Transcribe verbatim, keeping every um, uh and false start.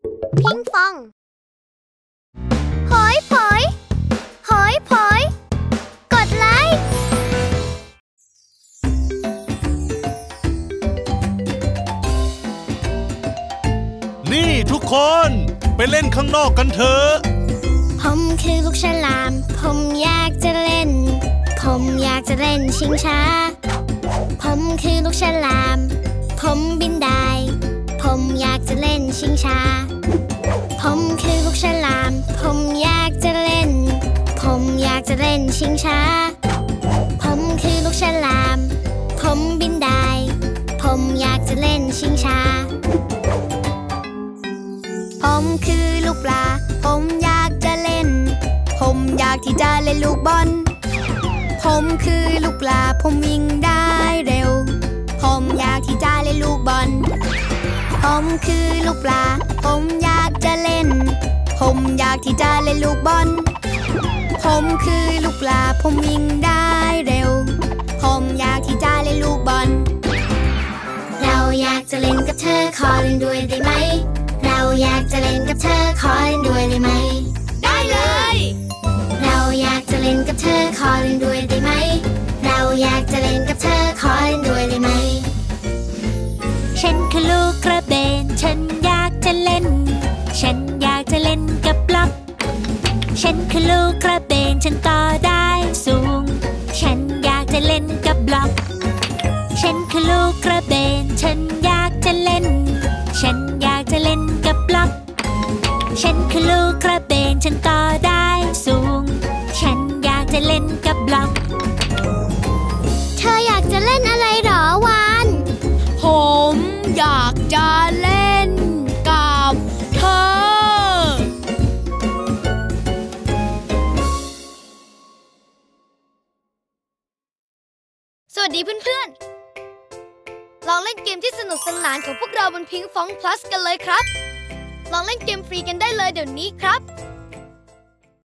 พิงฟองหอยผอยหอยผอยกดไลค์นี่ทุกคนไปเล่นข้างนอกกันเถอะผมคือลูกฉลามผมอยากจะเล่นผมอยากจะเล่นชิงช้าผมคือลูกฉลามผมบินได้ผมอยากจะเล่นชิงช้าผมคือลูกฉลามผมอยากจะเล่นผมอยากจะเล่นชิงช้าผมคือลูกฉลามผมบินได้ผมอยากจะเล่นชิงช้าผมคือลูกปลาผมอยากจะเล่นผมอยากที่จะเล่นลูกบอลผมคือลูกปลาผมวิ่งได้เร็วผมอยากที่จะเล่นลูกบอลผมคือลูกปลาผมอยากจะเล่นผมอยากที่จะเล่นลูกบอลผมคือลูกปลาผมวิ่งได้เร็วผมอยากที่จะเล่นลูกบอลเราอยากจะเล่นกับเธอขอเล่นด้วยได้ไหมเราอยากจะเล่นกับเธอขอเล่นด้วยได้ไหมได้เลยเราอยากจะเล่นกับเธอขอเล่นด้วยได้ไหมเราอยากจะเล่นกับเธอขอเล่นด้วยได้ไหมฉันคือลูกกระเบนฉันอยากจะเล่นฉันอยากจะเล่นกับบล็อกฉันคือลูกกระเบนฉันต่อได้สูงฉันอยากจะเล่นกับบล็อกฉันคือลูกกระเบนฉันอยากจะเล่นฉันอยากจะเล่นกับบล็อกฉันคือลูกกระเบนฉันต่อได้สูงฉันอยากจะเล่นกับบล็อกเธออยากจะเล่นอะไรหรอวานผมอยากจะเล่นกับเธอสวัสดีเพื่อนๆลองเล่นเกมที่สนุกสนานของพวกเราบนพิงฟอง Plus กันเลยครับลองเล่นเกมฟรีกันได้เลยเดี๋ยวนี้ครับ